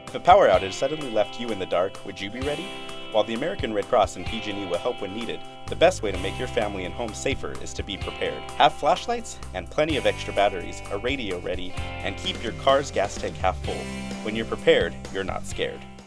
If a power outage suddenly left you in the dark, would you be ready? While the American Red Cross and PG&E will help when needed, the best way to make your family and home safer is to be prepared. Have flashlights and plenty of extra batteries, a radio ready, and keep your car's gas tank half full. When you're prepared, you're not scared.